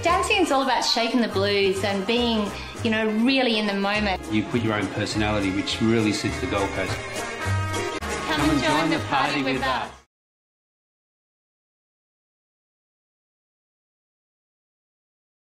Dancing is all about shaking the blues and being, you know, really in the moment. You put your own personality, which really suits the Gold Coast. Come and join the party with us.